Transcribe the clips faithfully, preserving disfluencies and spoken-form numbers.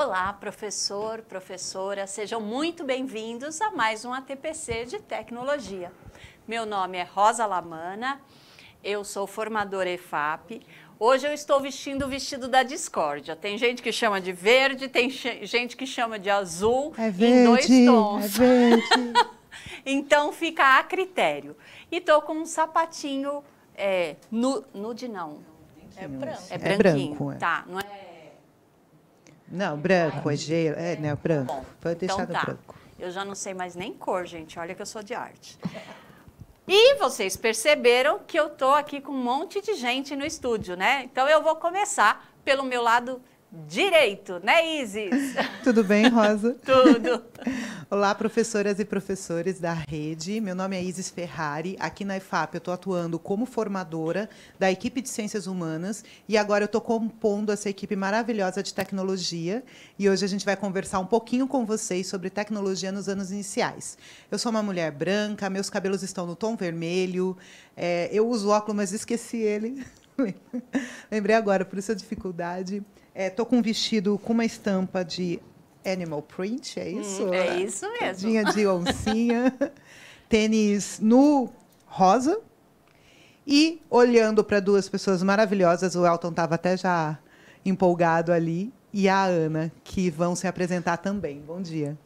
Olá, professor, professora, sejam muito bem-vindos a mais um A T P C de Tecnologia. Meu nome é Rosa Lamana, eu sou formadora E F A P. Hoje eu estou vestindo o vestido da discórdia. Tem gente que chama de verde, tem gente que chama de azul, é verde, em dois tons. É verde. Então fica a critério. E tô com um sapatinho é, nu, nude não. É branco. É É branquinho, branco, é. tá, não é? Não, branco, é gelo, é, né, branco. Bom, Pode deixar então no tá. branco. Eu já não sei mais nem cor, gente. Olha que eu sou de arte. E vocês perceberam que eu tô aqui com um monte de gente no estúdio, né? Então eu vou começar pelo meu lado direito, né, Isis? Tudo bem, Rosa? Tudo. Olá, professoras e professores da rede. Meu nome é Isis Ferrari. Aqui na E F A P eu estou atuando como formadora da equipe de Ciências Humanas e agora eu estou compondo essa equipe maravilhosa de tecnologia e hoje a gente vai conversar um pouquinho com vocês sobre tecnologia nos anos iniciais. Eu sou uma mulher branca, meus cabelos estão no tom vermelho, é, eu uso óculos, mas esqueci ele. Lembrei agora, por isso a dificuldade. Estou é, com um vestido com uma estampa de animal print, é isso? Hum, é isso mesmo. Tadinha de oncinha. Tênis no rosa. E olhando para duas pessoas maravilhosas, o Elton estava até já empolgado ali, e a Ana, que vão se apresentar também. Bom dia.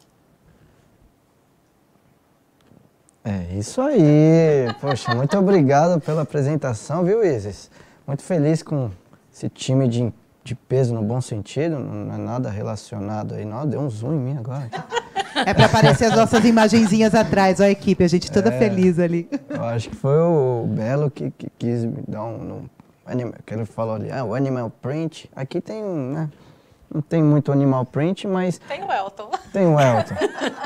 É isso aí. Poxa, muito obrigado pela apresentação, viu, Isis? Muito feliz com esse time de de peso no bom sentido, não é nada relacionado aí, não. Deu um zoom em mim agora. É para aparecer as nossas imagenzinhas atrás, ó, a equipe, a gente toda é, feliz ali. Eu acho que foi o Belo que, que quis me dar um... um animal, que ele falou ali, ah, o animal print. Aqui tem um, né? Não tem muito animal print, mas... Tem o Elton. Tem o Elton.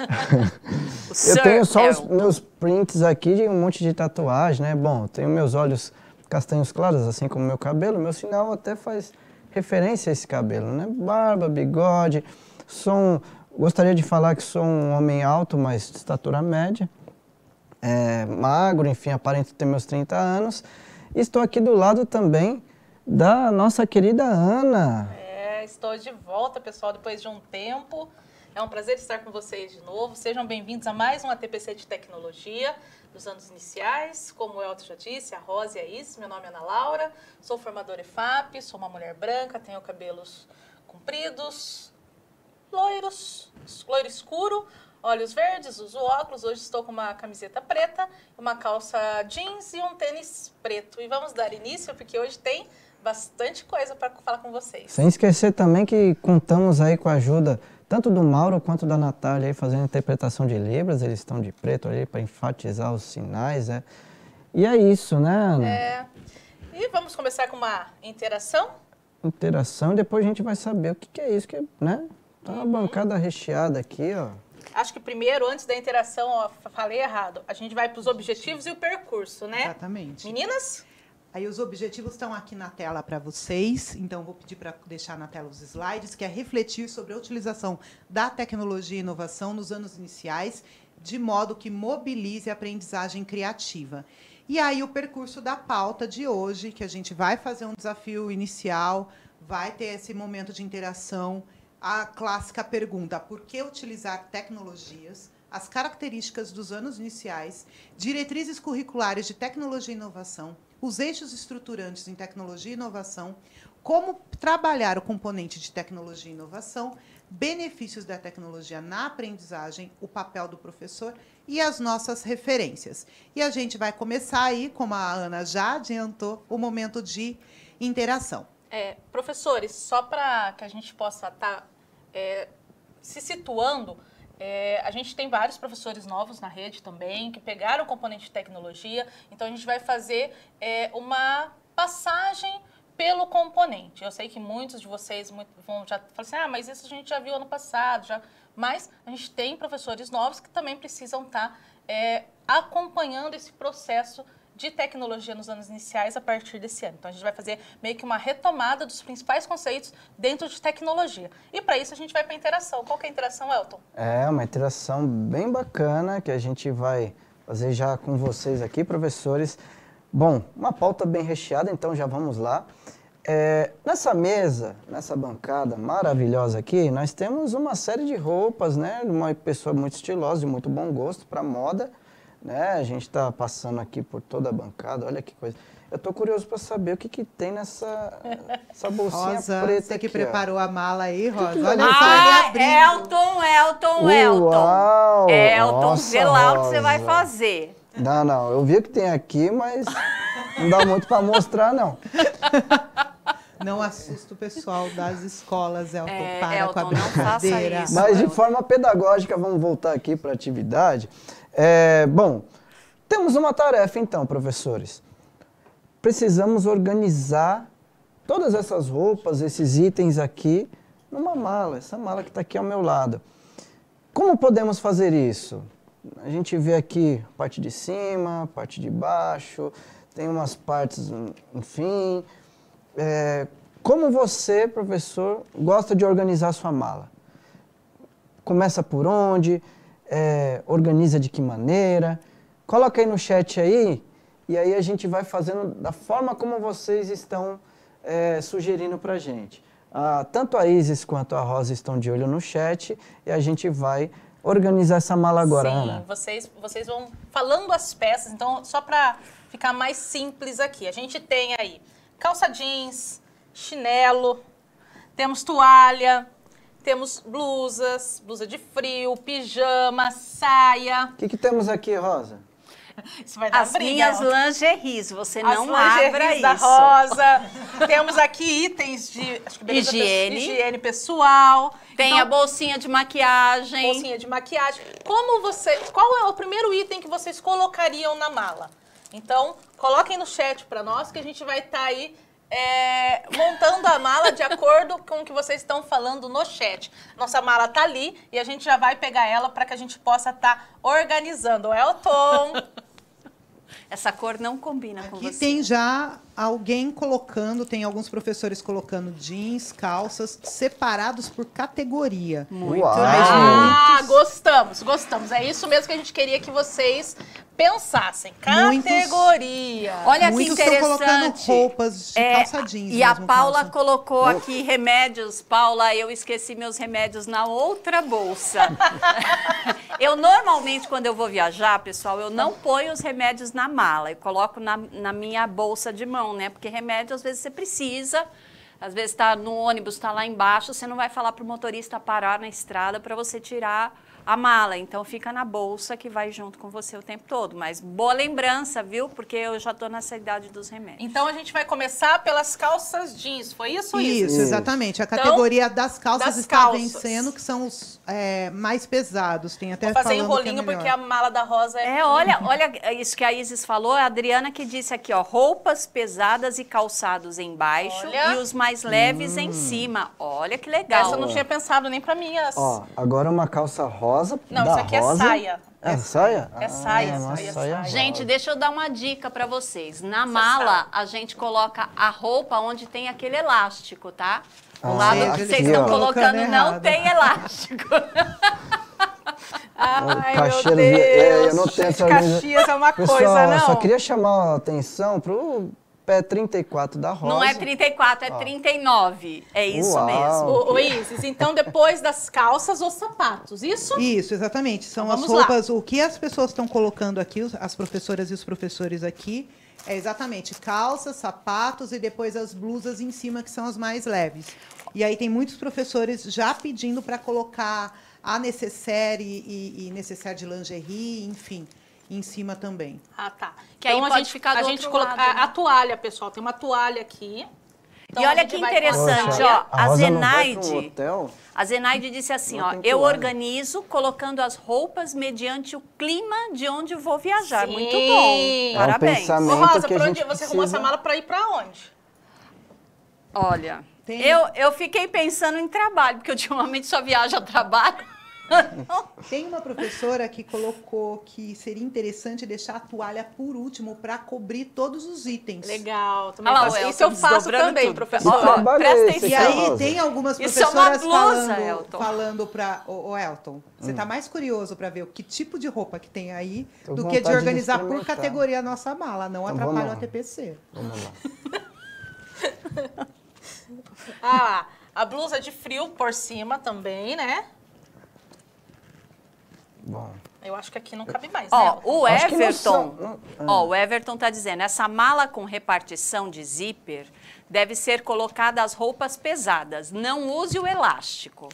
Eu tenho só os meus prints aqui de um monte de tatuagem, né? Bom, eu tenho meus olhos castanhos claros, assim como meu cabelo. Meu sinal até faz referência a esse cabelo, né? Barba, bigode. Sou um, gostaria de falar que sou um homem alto, mas de estatura média. É, magro, enfim, aparento ter meus trinta anos. E estou aqui do lado também da nossa querida Ana. É, estou de volta, pessoal, depois de um tempo. É um prazer estar com vocês de novo. Sejam bem-vindos a mais um A T P C de Tecnologia dos anos iniciais. Como o Elton já disse, a Rosa e a Isis. Meu nome é Ana Laura, sou formadora E F A P, sou uma mulher branca, tenho cabelos compridos, loiros, loiro escuro, olhos verdes, uso óculos. Hoje estou com uma camiseta preta, uma calça jeans e um tênis preto. E vamos dar início, porque hoje tem bastante coisa para falar com vocês. Sem esquecer também que contamos aí com a ajuda tanto do Mauro quanto da Natália aí fazendo interpretação de Libras. Eles estão de preto ali para enfatizar os sinais, é. E é isso, né, Ana? É. E vamos começar com uma interação? Interação, e depois a gente vai saber o que, que é isso, que, né? Tá uma uhum. bancada recheada aqui, ó. Acho que primeiro, antes da interação, ó, falei errado, a gente vai para os objetivos e o percurso, né? Exatamente. Meninas? Aí os objetivos estão aqui na tela para vocês, então vou pedir para deixar na tela os slides, que é refletir sobre a utilização da tecnologia e inovação nos anos iniciais, de modo que mobilize a aprendizagem criativa. E aí o percurso da pauta de hoje, que a gente vai fazer um desafio inicial, vai ter esse momento de interação, a clássica pergunta, por que utilizar tecnologias? As características dos anos iniciais, diretrizes curriculares de tecnologia e inovação, os eixos estruturantes em tecnologia e inovação, como trabalhar o componente de tecnologia e inovação, benefícios da tecnologia na aprendizagem, o papel do professor e as nossas referências. E a gente vai começar aí, como a Ana já adiantou, o momento de interação. É, professores, só para que a gente possa estar tá, é, se situando, É, a gente tem vários professores novos na rede também, que pegaram o componente de tecnologia, então a gente vai fazer é, uma passagem pelo componente. Eu sei que muitos de vocês vão já falar assim, ah, mas isso a gente já viu ano passado, já... mas a gente tem professores novos que também precisam estar é, acompanhando esse processo de tecnologia nos anos iniciais a partir desse ano. Então, a gente vai fazer meio que uma retomada dos principais conceitos dentro de tecnologia. E, para isso, a gente vai para a interação. Qual que é a interação, Elton? É, uma interação bem bacana que a gente vai fazer já com vocês aqui, professores. Bom, uma pauta bem recheada, então já vamos lá. É, nessa mesa, nessa bancada maravilhosa aqui, nós temos uma série de roupas, né? Uma pessoa muito estilosa, de muito bom gosto para moda, né? A gente está passando aqui por toda a bancada, olha que coisa. Eu tô curioso para saber o que que tem nessa essa bolsinha Rosa, preta você que aqui, preparou ó. a mala aí, Rosa. que Olha vai só, Ah, ele abrindo. Elton, Elton, Elton. Uau, Elton, nossa, vê lá o que você vai Rosa. fazer. Não, não, eu vi o que tem aqui, mas não dá muito para mostrar, não. Não assusta o pessoal das escolas, Elton. É, para Elton, com a não faça brincadeira. isso. Mas de Elton. forma pedagógica, vamos voltar aqui para a atividade. É, bom, temos uma tarefa então, professores. Precisamos organizar todas essas roupas, esses itens aqui, numa mala, essa mala que está aqui ao meu lado. Como podemos fazer isso? A gente vê aqui a parte de cima, a parte de baixo, tem umas partes, enfim. É, como você, professor, gosta de organizar a sua mala? Começa por onde? É, organiza de que maneira? Coloca aí no chat aí, e aí a gente vai fazendo da forma como vocês estão é, sugerindo para a gente. Ah, tanto a Isis quanto a Rosa estão de olho no chat, e a gente vai organizar essa mala agora, Sim, Ana. vocês, vocês vão falando as peças, então só para ficar mais simples aqui. A gente tem aí calça jeans, chinelo, temos toalha, temos blusas, blusa de frio, pijama, saia. O que, que temos aqui, Rosa? Isso vai dar As briga. minhas ó. lingeries, você As não abra lingeries da isso. Rosa. Temos aqui itens de acho que beleza Higiene. pessoal- higiene pessoal. Tem Então, a bolsinha de maquiagem. bolsinha de maquiagem. Como você, qual é o primeiro item que vocês colocariam na mala? Então, coloquem no chat para nós que a gente vai estar aí é, montando a mala de acordo com o que vocês estão falando no chat. Nossa mala tá ali e a gente já vai pegar ela para que a gente possa estar organizando. Elton. Essa cor não combina com Aqui você. tem já alguém colocando, tem alguns professores colocando jeans, calças, separados por categoria. Muito Uau. legal. Ah, gostamos, gostamos. É isso mesmo que a gente queria que vocês pensassem. Muitos- Categoria. Olha que Muitos estão colocando interessante. roupas de É, calça jeans. E a mesmo, Paula calça. colocou aqui remédios. Paula, eu esqueci meus remédios na outra bolsa. Eu normalmente, quando eu vou viajar, pessoal, eu não ponho os remédios na mala. Eu coloco na, na minha bolsa de mão, né? Porque remédio, às vezes, você precisa. Às vezes está no ônibus, está lá embaixo, você não vai falar para o motorista parar na estrada para você tirar a mala. Então, fica na bolsa que vai junto com você o tempo todo. Mas boa lembrança, viu? Porque eu já estou nessa idade dos remédios. Então a gente vai começar pelas calças jeans. Foi isso, Isso, Isis? exatamente. A Então, categoria das calças das está calças. vencendo, que são os é, mais pesados. Tem até Vou fazer falando enrolinho que é porque melhor. a mala da Rosa é... É, olha, olha isso que a Isis falou, a Adriana que disse aqui, ó, roupas pesadas e calçados embaixo Olha. e os mais leves em cima. Olha que legal. Essa eu não tinha pensado nem pra mim. As... Ó, agora uma calça rosa. Não, da isso aqui é rosa. saia. É saia? É saia, Ah, uma saia, saia saia. Gente, rosa. deixa eu dar uma dica pra vocês. Na mala, a gente coloca a roupa onde tem aquele elástico, tá? O Ah, lado que aqui, vocês ó. estão Colocando colocando não errado. tem elástico. Ai, Cacheiro meu de- Deus. é, eu não tenho essa organiza- Caxias é uma Pessoal, coisa, eu não? só queria chamar a atenção pro pé trinta e quatro da Rosa. Não é trinta e quatro, é trinta e nove. É isso Uau. mesmo. Ô, ô, Isis, então depois das calças, os sapatos, isso? Isso, exatamente. São Então, as vamos lá. roupas, o que as pessoas estão colocando aqui, os- as professoras e os professores aqui, é exatamente calças, sapatos e depois as blusas em cima, que são as mais leves. E aí tem muitos professores já pedindo para colocar a necessaire e, e necessaire de lingerie, enfim, em cima também. Ah, tá. Que aí Então, a pode gente, ficar do a gente outro coloca lado, a, né? a toalha, pessoal. Tem uma toalha aqui. Então, E a olha gente que vai interessante, passar- ó. a A Rosa não vai pro Zenaide, hotel? a Zenaide disse assim, Não ó, tem eu toalha. organizo colocando as roupas mediante o clima de onde eu vou viajar. Sim. Muito É bom. um Parabéns. pensamento. Ô, Rosa, que a pra onde gente você arrumou precisa- essa mala pra ir pra onde? Olha, Tem- eu, eu fiquei pensando em trabalho, porque ultimamente só viajo a trabalho. Tem uma professora que colocou que seria interessante deixar a toalha por último para cobrir todos os itens. Legal. Também Olha lá, faço. o Isso eu Elton faço desdobrando também, tudo. professor. Ó, Que trabalho presta é esse, atenção. E Essa aí Rosa? tem algumas Isso é uma professoras blusa, falando, Elton. falando para o Elton. Você está mais curioso para ver o que tipo de roupa que tem aí Tô do com que de vontade de organizar por experimentar. categoria a nossa mala. Não Então, atrapalha vamos o lá. A T P C. Vamos lá. Ah, a blusa de frio por cima também, né? Bom. Eu acho que aqui não cabe mais, Ó, né? o Acho que não Everton, são- não- ó, o Everton tá dizendo, essa mala com repartição de zíper deve ser colocada as roupas pesadas. Não use o elástico.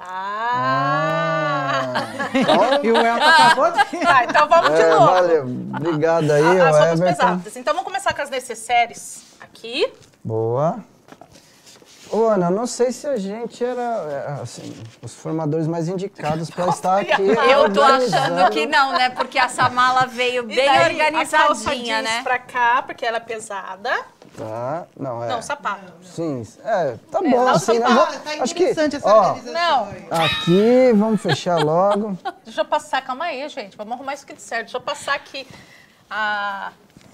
Ah! E o Elton acabou de... Tá, então vamos de É, novo. valeu. Obrigado aí, A- As o roupas Everton. pesadas. Então vamos começar com as necessaires aqui. Boa. Ô, Ana, não sei se a gente era, é, assim, os formadores mais indicados para estar aqui. Eu tô achando organizando. que não, né? Porque essa mala veio E bem daí, a calça organizadinha, jeans né? pra cá, porque ela é pesada. Tá, não, é. Não, sapato. Sim, é, tá bom, não, assim, né? Tá, Vou- tá acho que, interessante essa ó, organização. Não. aqui, vamos fechar logo. Deixa eu passar, calma aí, gente. Vamos arrumar isso aqui de certo. Deixa eu passar aqui a...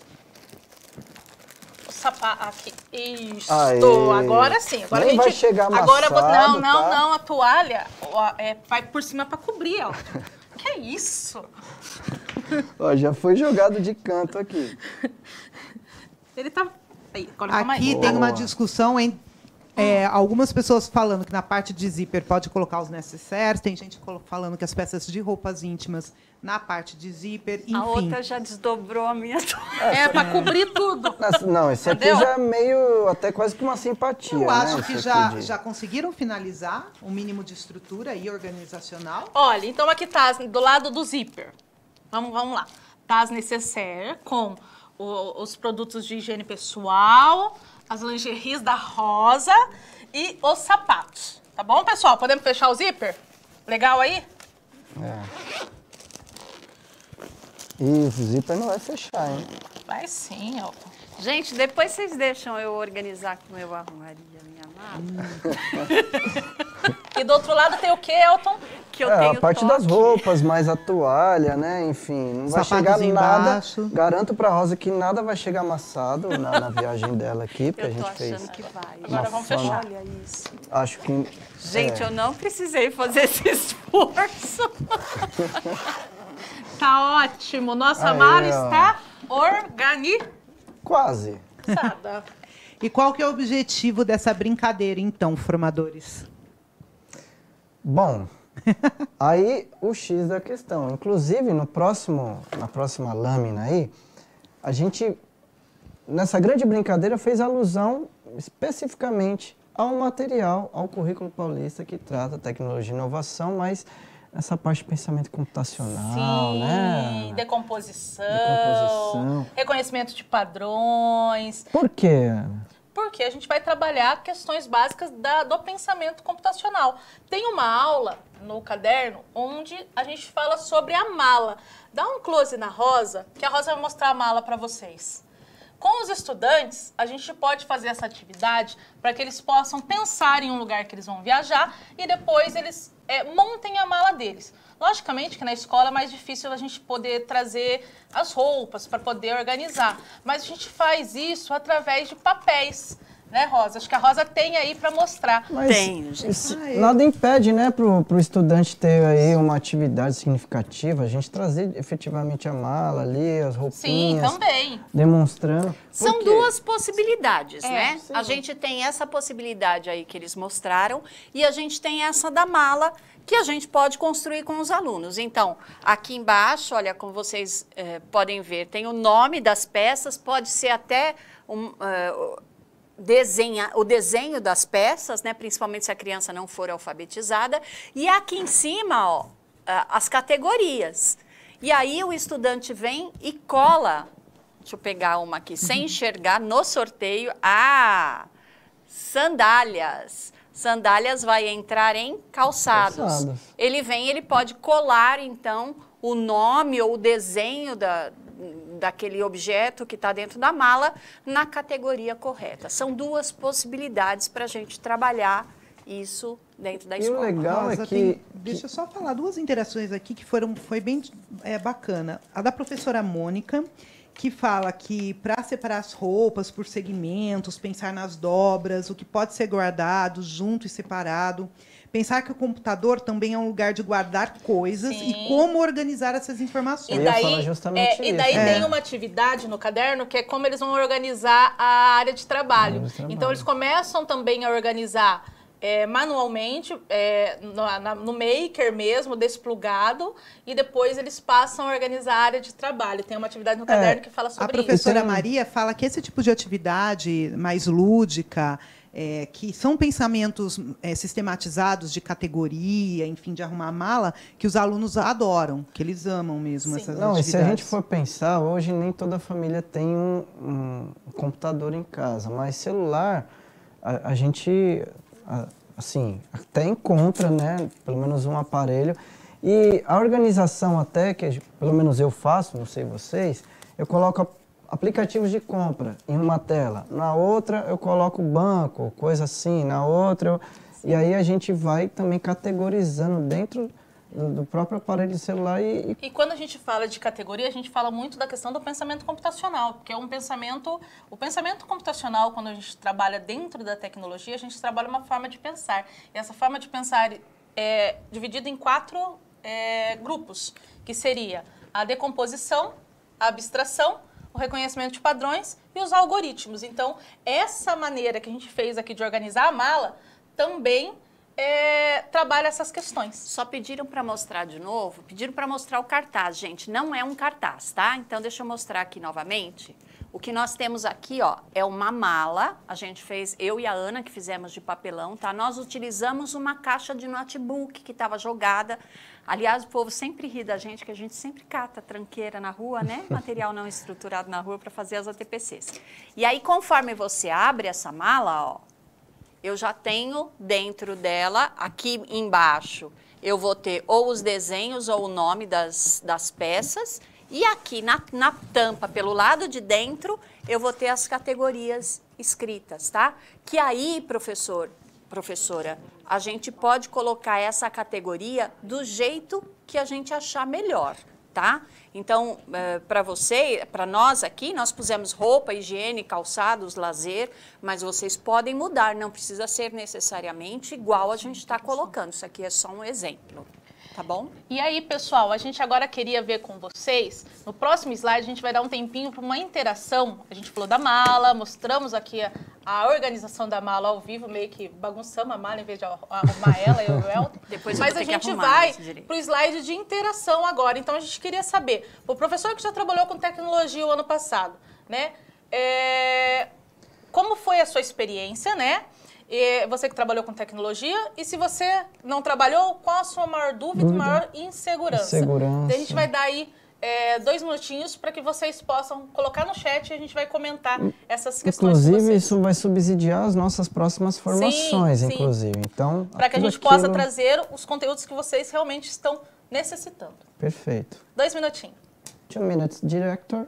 o sapato aqui. Isso. Aê. Agora sim. Agora Nem a gente... vai chegar Agora vou- Não, amassado, não, tá? não. A toalha ó, é, vai por cima pra cobrir, ó. Que é isso? Ó, já foi jogado de canto aqui. Ele tá... Aí, agora calma Aqui aí. tem uma Boa. discussão em é, algumas pessoas falando que na parte de zíper pode colocar os necessários, tem gente colo- falando que as peças de roupas íntimas na parte de zíper, enfim. A outra já desdobrou a minha toalha. É, pra cobrir tudo. Mas, não, esse aqui Entendeu? já é meio, até quase que uma simpatia, Eu né? acho esse que aqui já, de- já conseguiram finalizar o mínimo de estrutura e organizacional. Olha, então aqui tá as- do lado do zíper. Vamos, vamos lá. Tá as necessaires com o- os produtos de higiene pessoal, as lingeries da Rosa e os sapatos. Tá bom, pessoal? Podemos fechar o zíper? Legal aí? É. Ih, o zíper não vai fechar, hein? Vai sim, ó. Gente, depois vocês deixam eu organizar como eu arrumaria a minha mala. E do outro lado tem o quê, Elton? Que eu É, tenho a parte toque. das roupas, mais a toalha, né? Enfim, não vai chegar Sapatos nada. embaixo. Garanto pra Rosa que nada vai chegar amassado na, na viagem dela aqui, porque a Eu tô gente fez. achando que vai. Agora vamos forma- fechar. Olha isso. Acho que. Gente, é, eu não precisei fazer esse esforço. Tá ótimo. Nossa Aí, mala ó. está organizada. Quase. E qual que é o objetivo dessa brincadeira, então, formadores? Bom, aí o X da questão. Inclusive, no próximo, na próxima lâmina aí, a gente, nessa grande brincadeira, fez alusão especificamente ao material, ao currículo paulista que trata tecnologia e inovação, mas essa parte de pensamento computacional, Sim, né? decomposição, Decomposição. reconhecimento de padrões. Por quê, Ana? Porque a gente vai trabalhar questões básicas da- do pensamento computacional. Tem uma aula no caderno onde a gente fala sobre a mala. Dá um close na Rosa, que a Rosa vai mostrar a mala para vocês. Com os estudantes, a gente pode fazer essa atividade para que eles possam pensar em um lugar que eles vão viajar e depois eles é, montem a mala deles. Logicamente que na escola é mais difícil a gente poder trazer as roupas para poder organizar, mas a gente faz isso através de papéis, né, Rosa? Acho que a Rosa tem aí para mostrar. Mas Tenho, gente. isso nada impede, né, pro, pro estudante ter aí uma atividade significativa, a gente trazer efetivamente a mala ali, as Sim, roupinhas, também. demonstrando. São Porque- duas possibilidades, É, né? sim. A gente tem essa possibilidade aí que eles mostraram e a gente tem essa da mala que a gente pode construir com os alunos. Então, aqui embaixo, olha, como vocês eh, podem ver, tem o nome das peças, pode ser até um, eh, desenha, o desenho das peças, né? Principalmente se a criança não for alfabetizada. E aqui em cima, ó, ah, as categorias. E aí o estudante vem e cola. Deixa eu pegar uma aqui, sem enxergar, no sorteio. Ah, sandálias. Sandálias vai entrar em calçados. Calçados. Ele vem, ele pode colar, então, o nome ou o desenho da, daquele objeto que está dentro da mala na categoria correta. São duas possibilidades para a gente trabalhar isso dentro da E o escola. legal é Rosa, que... tem- deixa eu só falar duas interações aqui que foram foi bem é, bacana. A da professora Mônica, que fala que para separar as roupas por segmentos, pensar nas dobras, o que pode ser guardado junto e separado, Pensar que o computador também é um lugar de guardar coisas Sim. e como organizar essas informações. E daí, Eu ia falar justamente é, e daí isso. tem É. uma atividade no caderno que é como eles vão organizar a área de trabalho. área de trabalho. Então, eles começam também a organizar é, manualmente, é, no, na, no Maker mesmo, desplugado, e depois eles passam a organizar a área de trabalho. Tem uma atividade no caderno que fala sobre A professora isso. Maria fala que esse tipo de atividade mais lúdica, é, que são pensamentos é, sistematizados de categoria, enfim, de arrumar mala, que os alunos adoram, que eles amam mesmo Sim. essas Não, e atividades. se a gente for pensar, hoje nem toda família tem um, um computador em casa, mas celular, a, a gente, a, assim, até encontra, né, pelo menos um aparelho. E a organização até, que pelo menos eu faço, não sei vocês, eu coloco aplicativos de compra em uma tela, na outra eu coloco banco, coisa assim, na outra eu... E aí a gente vai também categorizando dentro do próprio aparelho de celular e... E quando a gente fala de categoria, a gente fala muito da questão do pensamento computacional, porque é um pensamento... O pensamento computacional, quando a gente trabalha dentro da tecnologia, a gente trabalha uma forma de pensar. E essa forma de pensar é dividida em quatro é, grupos, que seria a decomposição, a abstração, o reconhecimento de padrões e os algoritmos. Então, essa maneira que a gente fez aqui de organizar a mala também é, trabalha essas questões. Só pediram para mostrar de novo, pediram para mostrar o cartaz, gente. Não é um cartaz, tá? Então, deixa eu mostrar aqui novamente. O que nós temos aqui, ó, é uma mala. A gente fez, eu e a Ana, que fizemos de papelão, tá? Nós utilizamos uma caixa de notebook que estava jogada. Aliás, o povo sempre ri da gente, que a gente sempre cata tranqueira na rua, né? Material não estruturado na rua para fazer as A T P Cs. E aí, conforme você abre essa mala, ó, eu já tenho dentro dela, aqui embaixo, eu vou ter ou os desenhos ou o nome das, das peças. E aqui na, na tampa, pelo lado de dentro, eu vou ter as categorias escritas, tá? Que aí, professor, professora, a gente pode colocar essa categoria do jeito que a gente achar melhor, tá? Então, é, para você, para nós aqui, nós pusemos roupa, higiene, calçados, lazer, mas vocês podem mudar, não precisa ser necessariamente igual a gente está colocando. Isso aqui é só um exemplo. Tá bom? E aí, pessoal, a gente agora queria ver com vocês, no próximo slide a gente vai dar um tempinho para uma interação. A gente falou da mala, mostramos aqui a, a organização da mala ao vivo, meio que bagunçamos a mala em vez de arrumar ela, eu e o Elton. Depois Mas a gente vai para o slide de interação agora. Então, a gente queria saber, o professor que já trabalhou com tecnologia o ano passado, né? É, como foi a sua experiência, né? E você que trabalhou com tecnologia, e se você não trabalhou, qual a sua maior dúvida e maior insegurança? Insegurança. Daí a gente vai dar aí é, dois minutinhos para que vocês possam colocar no chat e a gente vai comentar essas questões. Inclusive, isso vai subsidiar as nossas próximas formações, sim, sim. inclusive. Então, para que a gente aquilo... possa trazer os conteúdos que vocês realmente estão necessitando. Perfeito. Dois minutinhos. Two minutes, director.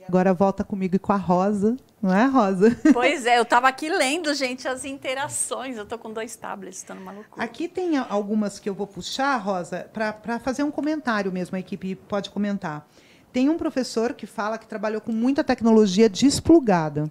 Agora volta comigo e com a Rosa, não é, Rosa? Pois é, eu estava aqui lendo, gente, as interações. Eu estou com dois tablets, estou numa loucura. Aqui tem algumas que eu vou puxar, Rosa, para fazer um comentário mesmo, a equipe pode comentar. Tem um professor que fala que trabalhou com muita tecnologia desplugada.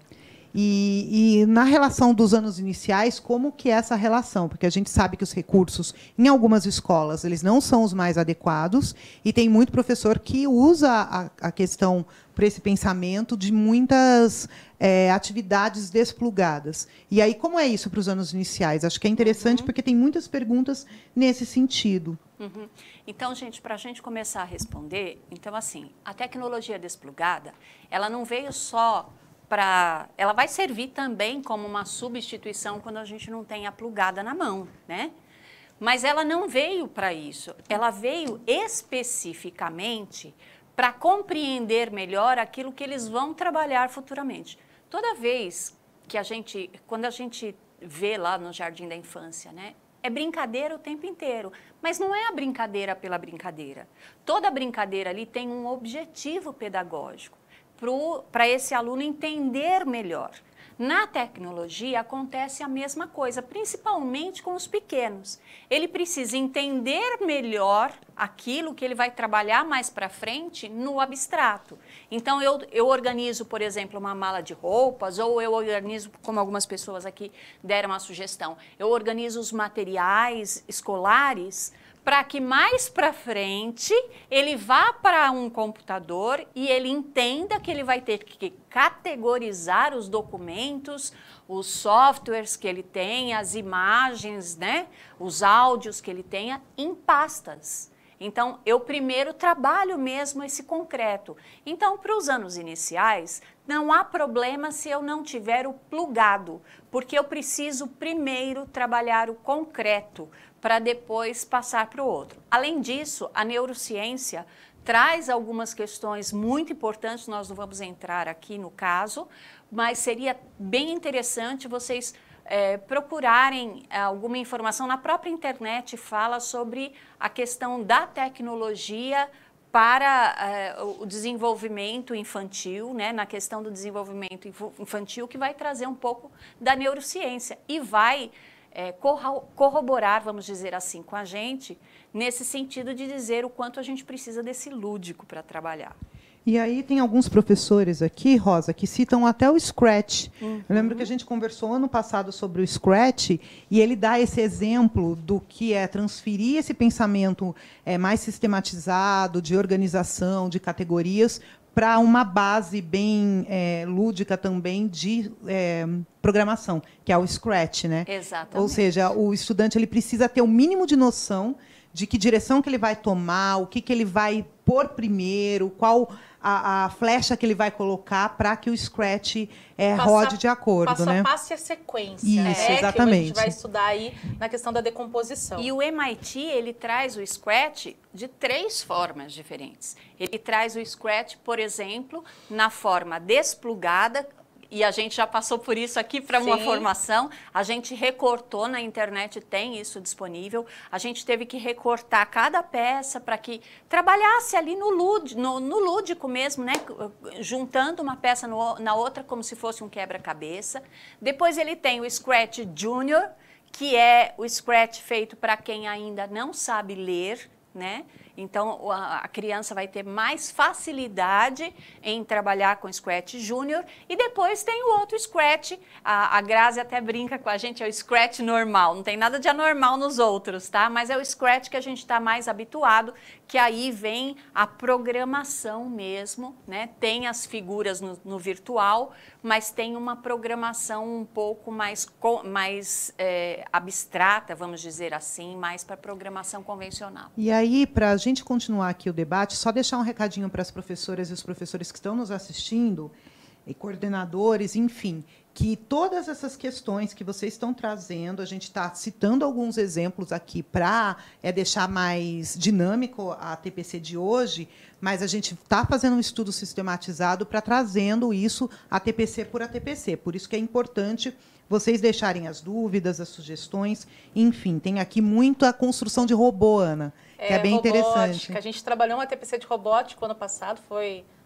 E, e na relação dos anos iniciais, como que é essa relação? Porque a gente sabe que os recursos, em algumas escolas, eles não são os mais adequados, e tem muito professor que usa a, a questão para esse pensamento de muitas é, atividades desplugadas. E aí, como é isso para os anos iniciais? Acho que é interessante, uhum. porque tem muitas perguntas nesse sentido. Uhum. Então, gente, para a gente começar a responder, então, assim, a tecnologia desplugada, ela não veio só... Pra, ela vai servir também como uma substituição quando a gente não tem a plugada na mão, né? Mas ela não veio para isso, ela veio especificamente para compreender melhor aquilo que eles vão trabalhar futuramente. Toda vez que a gente, quando a gente vê lá no Jardim da Infância, né? É brincadeira o tempo inteiro, mas não é a brincadeira pela brincadeira. Toda brincadeira ali tem um objetivo pedagógico, para esse aluno entender melhor. Na tecnologia acontece a mesma coisa, principalmente com os pequenos. Ele precisa entender melhor aquilo que ele vai trabalhar mais para frente no abstrato. Então, eu, eu organizo, por exemplo, uma mala de roupas, ou eu organizo, como algumas pessoas aqui deram a sugestão, eu organizo os materiais escolares para que mais para frente ele vá para um computador e ele entenda que ele vai ter que categorizar os documentos, os softwares que ele tem, as imagens, né, os áudios que ele tenha em pastas. Então, eu primeiro trabalho mesmo esse concreto. Então, para os anos iniciais, não há problema se eu não tiver o plugado, porque eu preciso primeiro trabalhar o concreto, para depois passar para o outro. Além disso, a neurociência traz algumas questões muito importantes, nós não vamos entrar aqui no caso, mas seria bem interessante vocês é, procurarem alguma informação. Na própria internet fala sobre a questão da tecnologia para é, o desenvolvimento infantil, né, na questão do desenvolvimento infantil, que vai trazer um pouco da neurociência e vai É, corroborar, vamos dizer assim, com a gente, nesse sentido de dizer o quanto a gente precisa desse lúdico para trabalhar. E aí tem alguns professores aqui, Rosa, que citam até o Scratch. Uhum. Eu lembro que a gente conversou ano passado sobre o Scratch, e ele dá esse exemplo do que é transferir esse pensamento é, mais sistematizado, de organização, de categorias, para uma base bem é, lúdica também de é, programação, que é o Scratch, né? Exatamente. Ou seja, o estudante ele precisa ter o mínimo de noção de que direção que ele vai tomar, o que, que ele vai pôr primeiro, qual a, a flecha que ele vai colocar para que o Scratch é, Passa, rode de acordo, passo né? a passo e a sequência. Isso, né? exatamente. Que a gente vai estudar aí na questão da decomposição. E o M I T, ele traz o Scratch de três formas diferentes. Ele traz o Scratch, por exemplo, na forma desplugada, e a gente já passou por isso aqui para uma formação, a gente recortou na internet, tem isso disponível, a gente teve que recortar cada peça para que trabalhasse ali no, lúd, no, no lúdico mesmo, né? Juntando uma peça no, na outra como se fosse um quebra-cabeça. Depois ele tem o Scratch Junior, que é o Scratch feito para quem ainda não sabe ler, né? Então, a criança vai ter mais facilidade em trabalhar com Scratch Júnior. E depois tem o outro Scratch, a, a Grazi até brinca com a gente, é o Scratch normal. Não tem nada de anormal nos outros, tá? Mas é o Scratch que a gente está mais habituado, que aí vem a programação mesmo, né? Tem as figuras no, no virtual, mas tem uma programação um pouco mais, mais é, abstrata, vamos dizer assim, mais para programação convencional. E aí, para a gente continuar aqui o debate, só deixar um recadinho para as professoras e os professores que estão nos assistindo, e coordenadores, enfim, que todas essas questões que vocês estão trazendo, a gente está citando alguns exemplos aqui para é, deixar mais dinâmico a T P C de hoje, mas a gente está fazendo um estudo sistematizado para trazendo isso A T P C por A T P C. Por isso que é importante vocês deixarem as dúvidas, as sugestões, enfim, tem aqui muita construção de robô, Ana, que é, é bem robótica. interessante. A gente trabalhou uma T P C de robótica ano passado, foi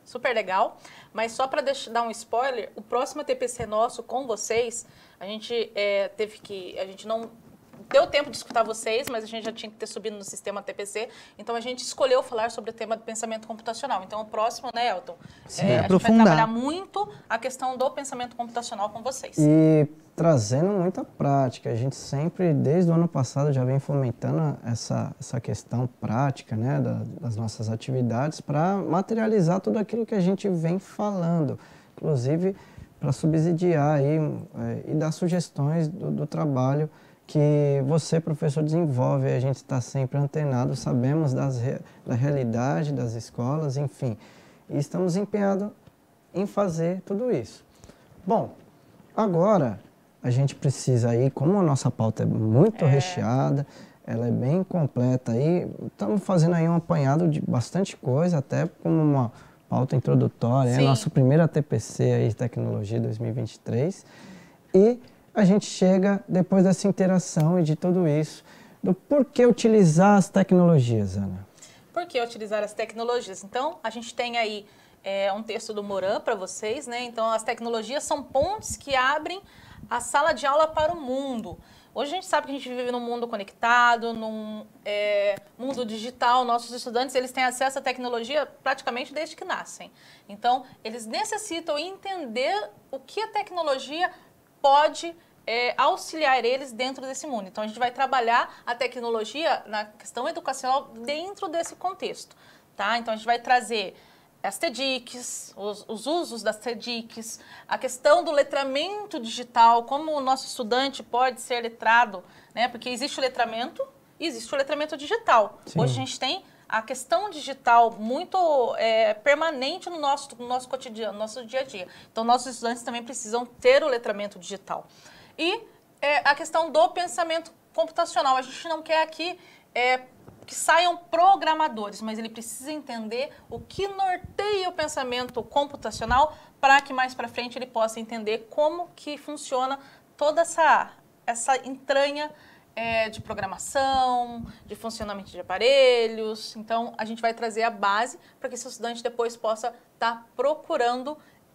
super legal. Mas só para dar um spoiler, o próximo T P C nosso com vocês, a gente é, teve que, a gente não deu tempo de escutar vocês, mas a gente já tinha que ter subido no sistema T P C, então a gente escolheu falar sobre o tema do pensamento computacional. Então o próximo, né, Elton? Sim, é, a aprofundar. gente vai trabalhar muito a questão do pensamento computacional com vocês. E trazendo muita prática, a gente sempre, desde o ano passado, já vem fomentando essa, essa questão prática, né, da, das nossas atividades para materializar tudo aquilo que a gente vem falando, inclusive para subsidiar aí, é, e dar sugestões do, do trabalho que você, professor, desenvolve. A gente está sempre antenado, sabemos das, da realidade das escolas, enfim, e estamos empenhados em fazer tudo isso. Bom, agora a gente precisa aí, como a nossa pauta é muito é. recheada, ela é bem completa aí, estamos fazendo aí um apanhado de bastante coisa, até como uma pauta introdutória, é nosso primeiro A T P C aí de Tecnologia dois mil e vinte e três, e a gente chega, depois dessa interação e de tudo isso, do porquê utilizar as tecnologias, Ana. Por que utilizar as tecnologias? Então, a gente tem aí é, um texto do Moran para vocês, né? Então, as tecnologias são pontes que abrem a sala de aula para o mundo. Hoje a gente sabe que a gente vive num mundo conectado, num é, mundo digital. Nossos estudantes, eles têm acesso à tecnologia praticamente desde que nascem. Então, eles necessitam entender o que a tecnologia pode é, auxiliar eles dentro desse mundo. Então, a gente vai trabalhar a tecnologia na questão educacional dentro desse contexto, tá? Então, a gente vai trazer as T D I Cs, os, os usos das T D I Cs, a questão do letramento digital, como o nosso estudante pode ser letrado, né? Porque existe o letramento e existe o letramento digital. Sim. Hoje a gente tem a questão digital muito é, permanente no nosso, no nosso cotidiano, no nosso dia a dia. Então, nossos estudantes também precisam ter o letramento digital. E é, a questão do pensamento computacional. A gente não quer aqui é, que saiam programadores, mas ele precisa entender o que norteia o pensamento computacional para que mais para frente ele possa entender como que funciona toda essa, essa entranha É, de programação, de funcionamento de aparelhos. Então, a gente vai trazer a base para que esse estudante depois possa estar tá procurando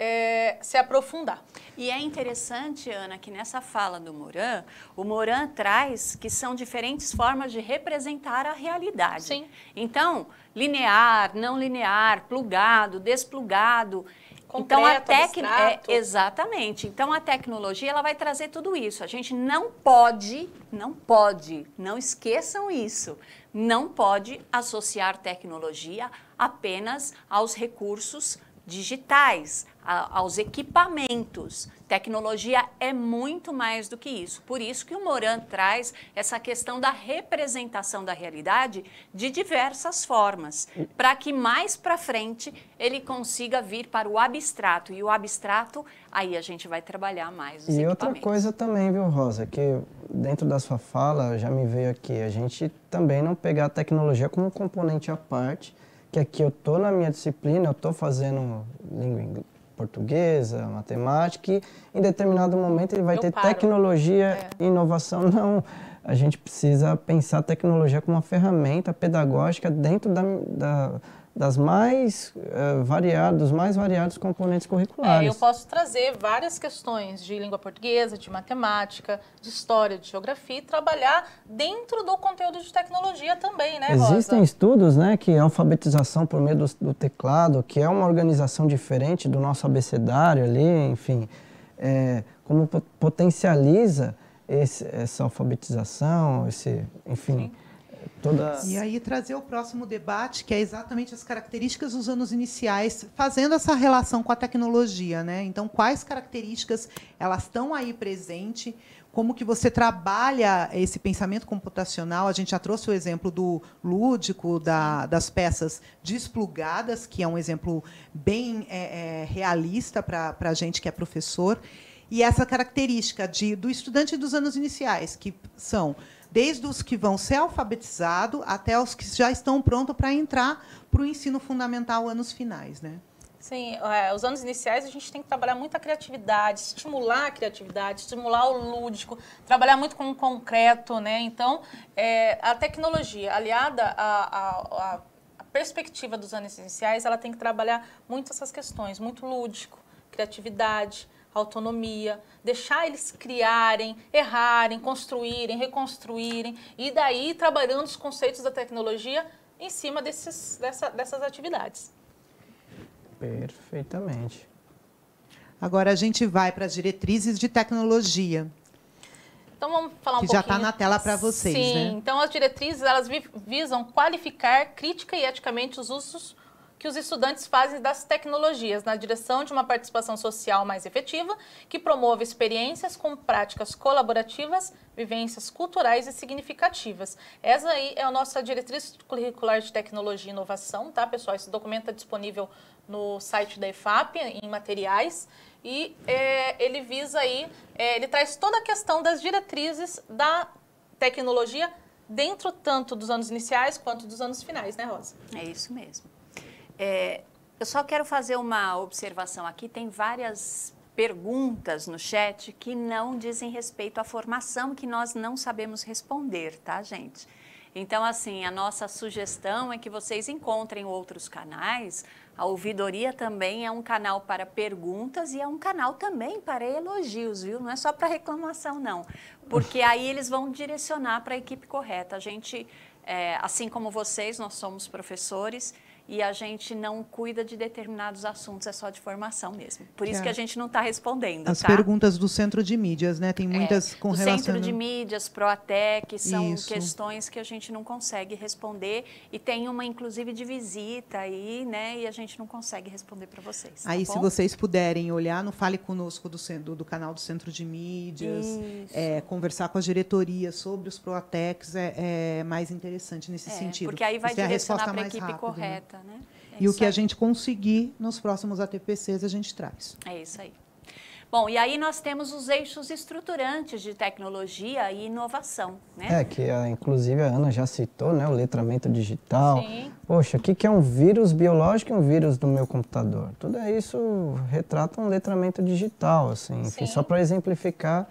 é, se aprofundar. E é interessante, Ana, que nessa fala do Moran, o Moran traz que são diferentes formas de representar a realidade. Sim. Então, linear, não linear, plugado, desplugado. Concreto, então a técnica é, exatamente. Então a tecnologia ela vai trazer tudo isso. A gente não pode, não pode, não esqueçam isso. Não pode associar tecnologia apenas aos recursos digitais, a, aos equipamentos. Tecnologia é muito mais do que isso. Por isso que o Moran traz essa questão da representação da realidade de diversas formas, para que mais para frente ele consiga vir para o abstrato. E o abstrato, aí a gente vai trabalhar mais os e equipamentos. E outra coisa também, viu, Rosa, que dentro da sua fala já me veio aqui, a gente também não pegar a tecnologia como um componente à parte, que aqui eu estou na minha disciplina, eu estou fazendo língua portuguesa, matemática, e em determinado momento ele vai eu ter paro. tecnologia e é. inovação. Não, a gente precisa pensar a tecnologia como uma ferramenta pedagógica dentro da, da, das mais uh, variados, dos mais variados componentes curriculares. É, eu posso trazer várias questões de língua portuguesa, de matemática, de história, de geografia e trabalhar dentro do conteúdo de tecnologia também, né, Rosa? Existem estudos, né, que a alfabetização por meio do, do teclado, que é uma organização diferente do nosso abecedário ali, enfim, é, como potencializa esse, essa alfabetização, esse, enfim... Sim. Toda... E aí trazer o próximo debate, que é exatamente as características dos anos iniciais, fazendo essa relação com a tecnologia, né? Então, quais características elas estão aí presentes, como que você trabalha esse pensamento computacional. A gente já trouxe o exemplo do lúdico, da, das peças desplugadas, que é um exemplo bem é, é, realista para a gente que é professor. E essa característica de, do estudante dos anos iniciais, que são... desde os que vão ser alfabetizados até os que já estão prontos para entrar para o ensino fundamental anos finais, né? Sim, é, os anos iniciais a gente tem que trabalhar muito a criatividade, estimular a criatividade, estimular o lúdico, trabalhar muito com o concreto, né? Então, é, a tecnologia aliada a, a, a perspectiva dos anos iniciais, ela tem que trabalhar muito essas questões, muito lúdico, criatividade, autonomia, deixar eles criarem, errarem, construírem, reconstruírem, e daí trabalhando os conceitos da tecnologia em cima desses, dessa, dessas atividades. Perfeitamente. Agora a gente vai para as diretrizes de tecnologia. Então vamos falar um que pouquinho. Que já está na tela para vocês, Sim, né? Então as diretrizes, elas visam qualificar crítica e eticamente os usos que os estudantes fazem das tecnologias, na direção de uma participação social mais efetiva, que promova experiências com práticas colaborativas, vivências culturais e significativas. Essa aí é a nossa diretriz curricular de tecnologia e inovação, tá, pessoal? Esse documento está disponível no site da EFAP, em materiais, e é, ele visa aí, é, ele traz toda a questão das diretrizes da tecnologia dentro tanto dos anos iniciais quanto dos anos finais, né, Rosa? É isso mesmo. É, eu só quero fazer uma observação aqui, tem várias perguntas no chat que não dizem respeito à formação, que nós não sabemos responder, tá, gente? Então, assim, a nossa sugestão é que vocês encontrem outros canais. A ouvidoria também é um canal para perguntas e é um canal também para elogios, viu? Não é só para reclamação, não. Porque aí eles vão direcionar para a equipe correta. A gente, é, assim como vocês, nós somos professores e a gente não cuida de determinados assuntos, é só de formação mesmo. Por isso que a gente não está respondendo, As tá? perguntas do Centro de Mídias, né? Tem muitas é, com do relação... Centro de Mídias, Proatec, são Isso. questões que a gente não consegue responder e tem uma, inclusive, de visita aí, né? E a gente não consegue responder para vocês. Aí, tá se bom? vocês puderem olhar no Fale Conosco do, do, do canal do Centro de Mídias, é, conversar com a diretoria sobre os Proatecs, é, é mais interessante nesse É, sentido. porque aí vai Isso é a direcionar resposta para a mais equipe rápida, né? correta, né? É E o isso que a aí. gente conseguir nos próximos A T P Cs a gente traz. É isso aí. Bom, e aí nós temos os eixos estruturantes de tecnologia e inovação, né? É, que a, inclusive a Ana já citou, né, o letramento digital. Sim. Poxa, o que, que é um vírus biológico e um vírus do meu computador? Tudo isso retrata um letramento digital, assim, enfim, Sim. só para exemplificar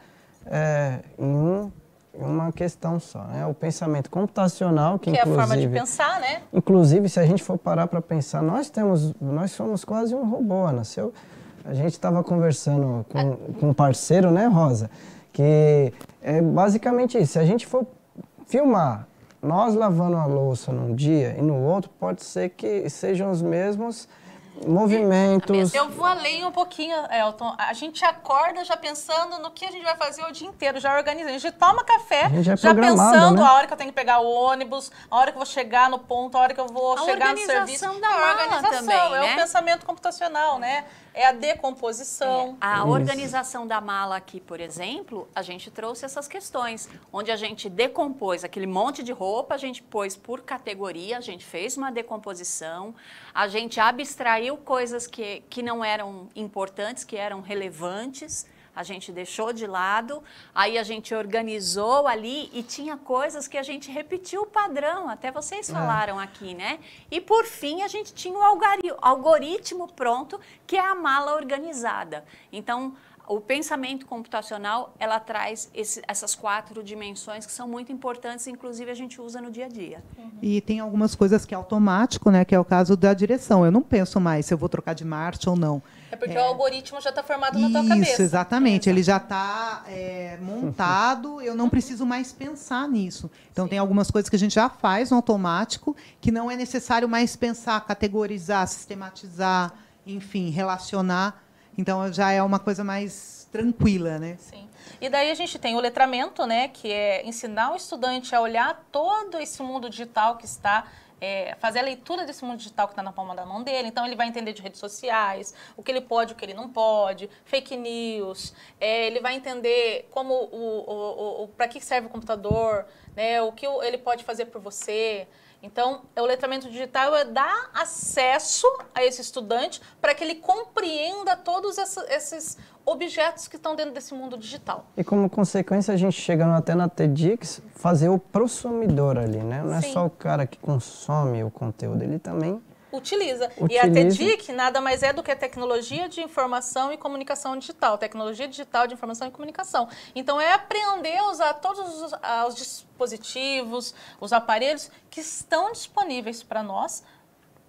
é, em um, uma questão só, né? O pensamento computacional, que, Que é a inclusive... forma de pensar, né? Inclusive, se a gente for parar para pensar, nós temos, nós somos quase um robô, nasceu... A gente estava conversando com, com um parceiro, né, Rosa? Que é basicamente isso. Se a gente for filmar nós lavando a louça num dia e no outro, pode ser que sejam os mesmos movimentos. Eu vou além um pouquinho, Elton. A gente acorda já pensando no que a gente vai fazer o dia inteiro, já organizando. A gente toma café, A gente é já programado, pensando né? a hora que eu tenho que pegar o ônibus, a hora que eu vou chegar no ponto, a hora que eu vou A chegar no serviço. organização da É a mala organização, também, é né? o pensamento computacional, né? É a decomposição. A Isso. organização da mala aqui, por exemplo, a gente trouxe essas questões, onde a gente decompôs aquele monte de roupa, a gente pôs por categoria, a gente fez uma decomposição, a gente abstraiu coisas que, que não eram importantes, que eram relevantes, a gente deixou de lado, aí a gente organizou ali e tinha coisas que a gente repetiu o padrão, até vocês falaram aqui, né? E por fim a gente tinha o algari- algoritmo pronto, que é a mala organizada. Então, o pensamento computacional, ela traz esse, essas quatro dimensões que são muito importantes, inclusive a gente usa no dia a dia. E tem algumas coisas que é automático, né? Que é o caso da direção. Eu não penso mais se eu vou trocar de marcha ou não. É porque o algoritmo já está formado na tua cabeça. Isso, exatamente. Ele já está é, montado, eu não preciso mais pensar nisso. Então, tem algumas coisas que a gente já faz no automático, que não é necessário mais pensar, categorizar, sistematizar, enfim, relacionar. Então, já é uma coisa mais tranquila, né? Sim. E daí a gente tem o letramento, né, que é ensinar o estudante a olhar todo esse mundo digital que está, é, fazer a leitura desse mundo digital que está na palma da mão dele. Então, ele vai entender de redes sociais, o que ele pode, o que ele não pode, fake news, é, ele vai entender como o, o, o, o para que serve o computador, né, o que ele pode fazer por você. Então, o letramento digital é dar acesso a esse estudante para que ele compreenda todos esses objetos que estão dentro desse mundo digital. E como consequência, a gente chega até na TEDx fazer o prosumidor ali, né? Não é Sim. só o cara que consome o conteúdo, ele também Utiliza. Utiliza. E a TEDx nada mais é do que a tecnologia de informação e comunicação digital, tecnologia digital de informação e comunicação. Então, é aprender a usar todos os, os dispositivos, os aparelhos que estão disponíveis para nós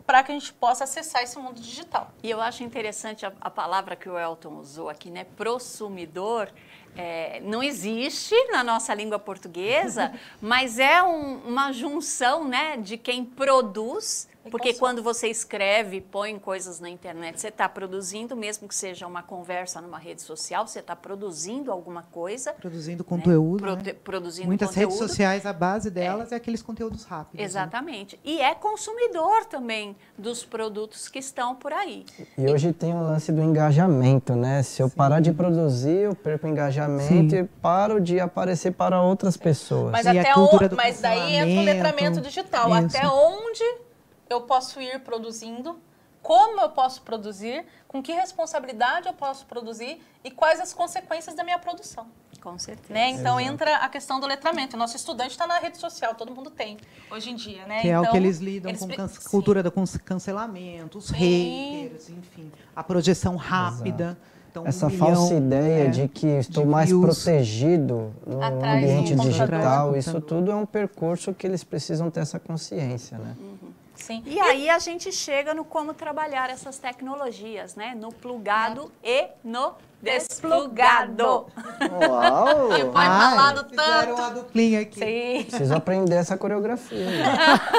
para que a gente possa acessar esse mundo digital. E eu acho interessante a, a palavra que o Elton usou aqui, né? Prosumidor. É, não existe na nossa língua portuguesa, mas é um, uma junção, né, de quem produz. Porque quando você escreve, põe coisas na internet, você está produzindo, mesmo que seja uma conversa numa rede social, você está produzindo alguma coisa. Produzindo conteúdo, né? né? Pro, produzindo Muitas conteúdo. redes sociais, a base delas é, é aqueles conteúdos rápidos. Exatamente. Né? E é consumidor também dos produtos que estão por aí. E hoje tem o lance do engajamento, né? Se eu Sim. parar de produzir, eu perco o engajamento Sim. e paro de aparecer para outras pessoas. Mas, e até a cultura do mas daí entra o letramento digital. Isso. Até onde eu posso ir produzindo, como eu posso produzir, com que responsabilidade eu posso produzir e quais as consequências da minha produção. Com certeza. Né? Então Exato. entra a questão do letramento. O nosso estudante está na rede social, todo mundo tem hoje em dia, né? Que então, é o que eles lidam eles... com a cultura do cancelamento, os haters, enfim, a projeção rápida. Exato. Então, Essa um falsa milhão, ideia é, de que estou de mais views. protegido no Atrás ambiente do digital, computador. isso tudo é um percurso que eles precisam ter essa consciência, né? Uhum. Sim. E aí a gente chega no como trabalhar essas tecnologias, né? No plugado e no desplugado. Uau! Eu foi falado fizeram tanto. uma duplinha aqui. Sim. Preciso aprender essa coreografia. Né?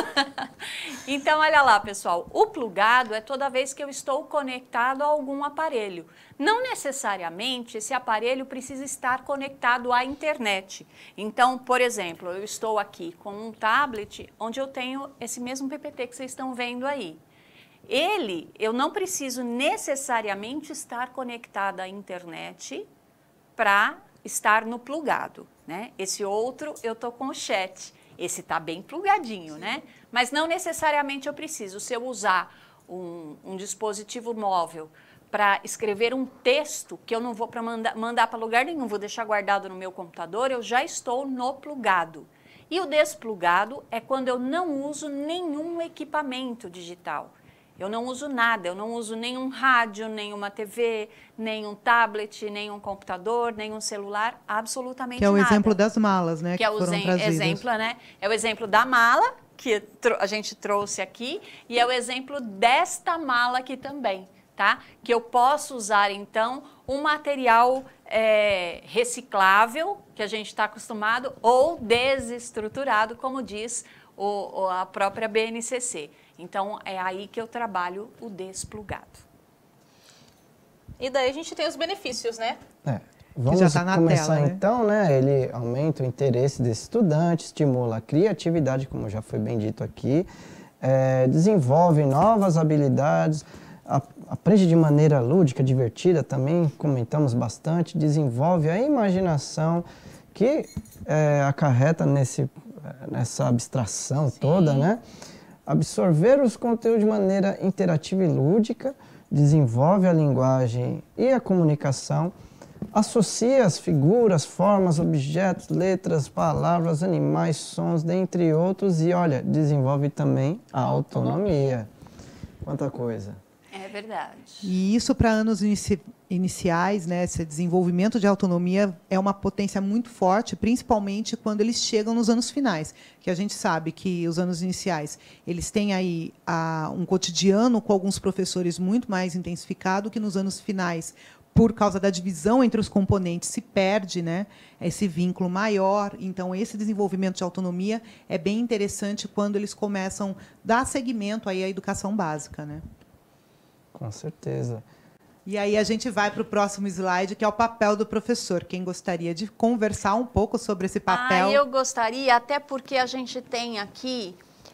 Então, olha lá, pessoal. O plugado é toda vez que eu estou conectado a algum aparelho. Não necessariamente esse aparelho precisa estar conectado à internet. Então, por exemplo, eu estou aqui com um tablet onde eu tenho esse mesmo P P T que vocês estão vendo aí. Ele, eu não preciso necessariamente estar conectada à internet para estar no plugado, né? Esse outro eu tô com o chat. Esse tá bem plugadinho, Sim. né? Mas não necessariamente eu preciso. Se eu usar um, um dispositivo móvel para escrever um texto que eu não vou para mandar, mandar para lugar nenhum, vou deixar guardado no meu computador, eu já estou no plugado. E o desplugado é quando eu não uso nenhum equipamento digital. Eu não uso nada, eu não uso nenhum rádio, nenhuma T V, nenhum tablet, nenhum computador, nenhum celular, absolutamente nada. Que é o nada. exemplo das malas, né? Que, que é o exemplo, né? É o exemplo da mala que a gente trouxe aqui e é o exemplo desta mala aqui também, tá? Que eu posso usar, então, um material é, reciclável, que a gente está acostumado, ou desestruturado, como diz o, a própria B N C C. Então, é aí que eu trabalho o desplugado. E daí a gente tem os benefícios, né? É. Vamos já tá na começar tela, né? Então, né? Ele aumenta o interesse desse estudante, estimula a criatividade, como já foi bem dito aqui, é, desenvolve novas habilidades, a, aprende de maneira lúdica, divertida, também comentamos bastante, desenvolve a imaginação que é, acarreta nesse, nessa abstração Sim. toda, né? Absorver os conteúdos de maneira interativa e lúdica, desenvolve a linguagem e a comunicação, associa as figuras, formas, objetos, letras, palavras, animais, sons, dentre outros, e olha, desenvolve também a autonomia. Quanta coisa. É verdade. E isso para anos inici iniciais, né, esse desenvolvimento de autonomia é uma potência muito forte, principalmente quando eles chegam nos anos finais, que a gente sabe que os anos iniciais eles têm aí a, um cotidiano com alguns professores muito mais intensificado, que nos anos finais, por causa da divisão entre os componentes, se perde, né, esse vínculo maior. Então, esse desenvolvimento de autonomia é bem interessante quando eles começam a dar seguimento aí à educação básica, né? Com certeza. E aí a gente vai para o próximo slide, que é o papel do professor. Quem gostaria de conversar um pouco sobre esse papel? Ah, eu gostaria, até porque a gente tem aqui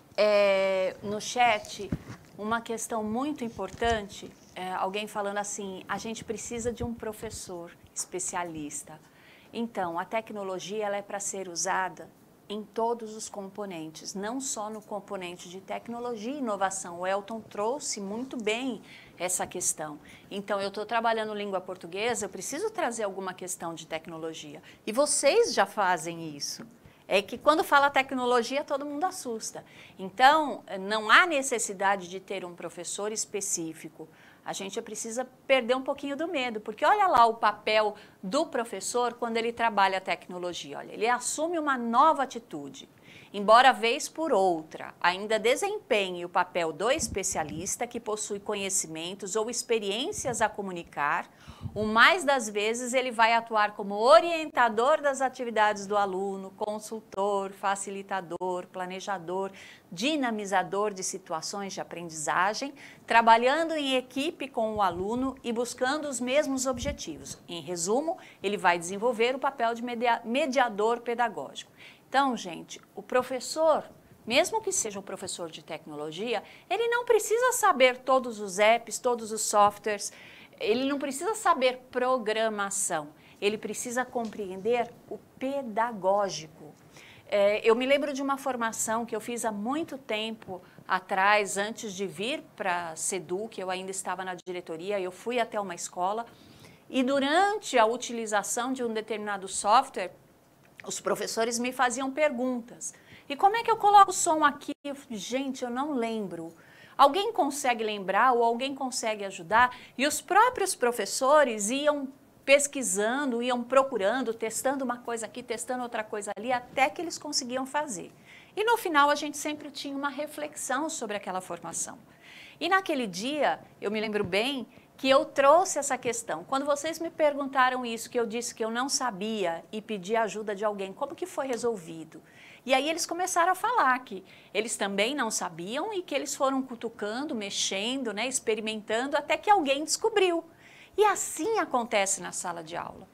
é, no chat uma questão muito importante, é, alguém falando assim, a gente precisa de um professor especialista. Então, a tecnologia ela é para ser usada em todos os componentes, não só no componente de tecnologia e inovação. O Elton trouxe muito bem essa questão. Então, eu estou trabalhando língua portuguesa, eu preciso trazer alguma questão de tecnologia. E vocês já fazem isso. É que quando fala tecnologia, todo mundo assusta. Então, não há necessidade de ter um professor específico. A gente precisa perder um pouquinho do medo, porque olha lá o papel do professor quando ele trabalha a tecnologia. Olha, ele assume uma nova atitude. embora vez por outra ainda desempenhe o papel do especialista que possui conhecimentos ou experiências a comunicar, o mais das vezes ele vai atuar como orientador das atividades do aluno, consultor, facilitador, planejador, dinamizador de situações de aprendizagem, trabalhando em equipe com o aluno e buscando os mesmos objetivos. Em resumo, ele vai desenvolver o papel de media- mediador pedagógico. Então, gente, o professor, mesmo que seja um professor de tecnologia, ele não precisa saber todos os apps, todos os softwares, ele não precisa saber programação, ele precisa compreender o pedagógico. É, eu me lembro de uma formação que eu fiz há muito tempo atrás, antes de vir para a SEDU, que eu ainda estava na diretoria, eu fui até uma escola e durante a utilização de um determinado software, os professores me faziam perguntas. E como é que eu coloco o som aqui? Eu falei, gente, eu não lembro. Alguém consegue lembrar ou alguém consegue ajudar? E os próprios professores iam pesquisando, iam procurando, testando uma coisa aqui, testando outra coisa ali, até que eles conseguiam fazer. E no final a gente sempre tinha uma reflexão sobre aquela formação. E naquele dia, eu me lembro bem que eu trouxe essa questão. Quando vocês me perguntaram isso, que eu disse que eu não sabia e pedi ajuda de alguém, como que foi resolvido? E aí eles começaram a falar que eles também não sabiam e que eles foram cutucando, mexendo, né, experimentando, até que alguém descobriu. E assim acontece na sala de aula.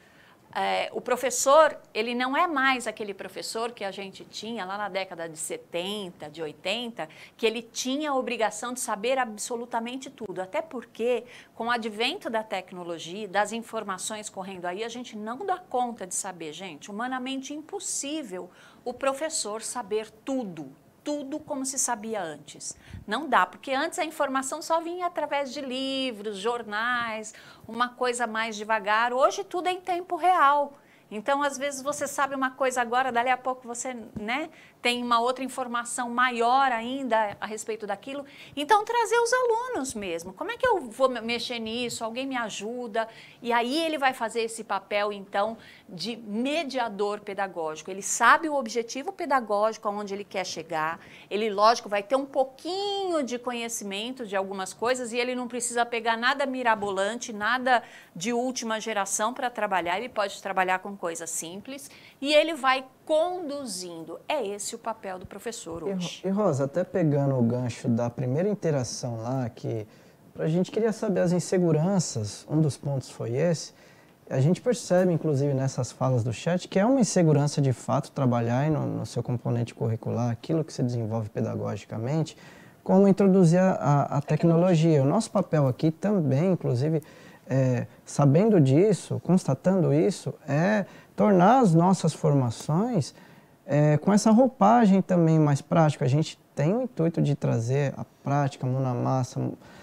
É, o professor, ele não é mais aquele professor que a gente tinha lá na década de setenta, de oitenta, que ele tinha a obrigação de saber absolutamente tudo. Até porque, com o advento da tecnologia, das informações correndo aí, a gente não dá conta de saber, gente. Humanamente impossível o professor saber tudo. Tudo como se sabia antes. Não dá, porque antes a informação só vinha através de livros, jornais, uma coisa mais devagar. Hoje tudo é em tempo real. Então, às vezes, você sabe uma coisa agora, dali a pouco você, né, tem uma outra informação maior ainda a respeito daquilo. Então, trazer os alunos mesmo. Como é que eu vou mexer nisso? Alguém me ajuda? E aí ele vai fazer esse papel, então, de mediador pedagógico. Ele sabe o objetivo pedagógico, aonde ele quer chegar. Ele, lógico, vai ter um pouquinho de conhecimento de algumas coisas e ele não precisa pegar nada mirabolante, nada de última geração para trabalhar. Ele pode trabalhar com coisas simples e ele vai conduzindo. É esse o papel do professor hoje. E, e Rosa, até pegando o gancho da primeira interação lá, que a gente queria saber as inseguranças, um dos pontos foi esse, a gente percebe, inclusive, nessas falas do chat, que é uma insegurança de fato trabalhar no, no seu componente curricular, aquilo que se desenvolve pedagogicamente, como introduzir a, a tecnologia. O nosso papel aqui também, inclusive, é, sabendo disso, constatando isso, é tornar as nossas formações é, com essa roupagem também mais prática. A gente tem o intuito de trazer a prática, mão na massa,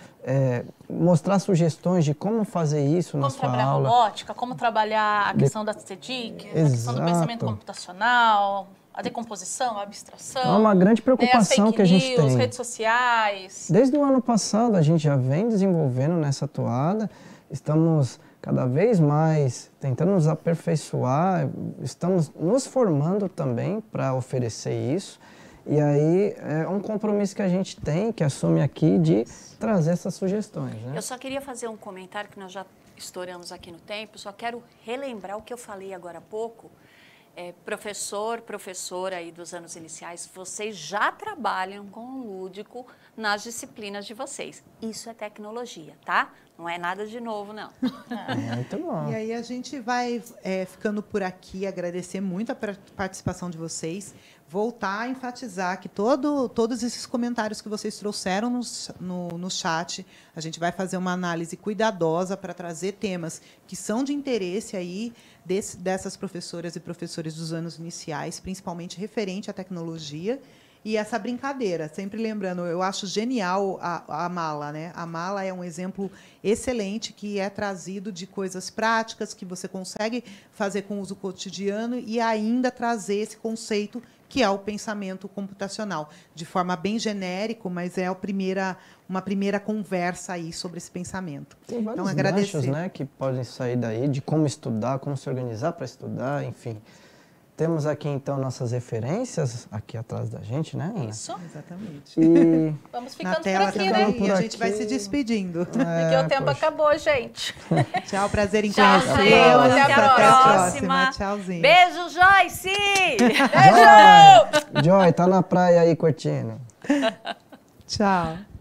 é, mostrar sugestões de como fazer isso como na sua trabalhar aula. robótica, como trabalhar a questão de... da C D I C, a Exato. questão do pensamento computacional, a decomposição, a abstração. É uma grande preocupação né, que a gente news, tem. redes sociais. Desde o ano passado a gente já vem desenvolvendo nessa toada, estamos cada vez mais tentando nos aperfeiçoar, estamos nos formando também para oferecer isso. E aí é um compromisso que a gente tem, que assume aqui, de trazer essas sugestões. Né? Eu só queria fazer um comentário, que nós já estouramos aqui no tempo, só quero relembrar o que eu falei agora há pouco. É, professor, professora aí dos anos iniciais, vocês já trabalham com o lúdico nas disciplinas de vocês. Isso é tecnologia, tá? Não é nada de novo, não. É, muito bom. E aí a gente vai é, ficando por aqui, agradecer muito a participação de vocês, voltar a enfatizar que todo, todos esses comentários que vocês trouxeram no, no, no chat, a gente vai fazer uma análise cuidadosa para trazer temas que são de interesse aí desse, dessas professoras e professores dos anos iniciais, principalmente referente à tecnologia. E essa brincadeira, sempre lembrando, eu acho genial a, a mala, né? A mala é um exemplo excelente que é trazido de coisas práticas que você consegue fazer com uso cotidiano e ainda trazer esse conceito que é o pensamento computacional, de forma bem genérico, mas é a primeira, uma primeira conversa aí sobre esse pensamento. Tem vários então, agradecer. ganchos, né, que podem sair daí, de como estudar, como se organizar para estudar, enfim. Temos aqui, então, nossas referências aqui atrás da gente, né, Ana? Isso. Exatamente. E vamos ficando na tela por aqui, também, né? E a gente vai se despedindo. É, Porque o tempo poxa. acabou, gente. Tchau, prazer em Tchau, conhecê-las. gente. Até a Até a próxima. próxima. Tchauzinho. Beijo, Joyce! Joy, Joy, tá na praia aí curtindo. Tchau.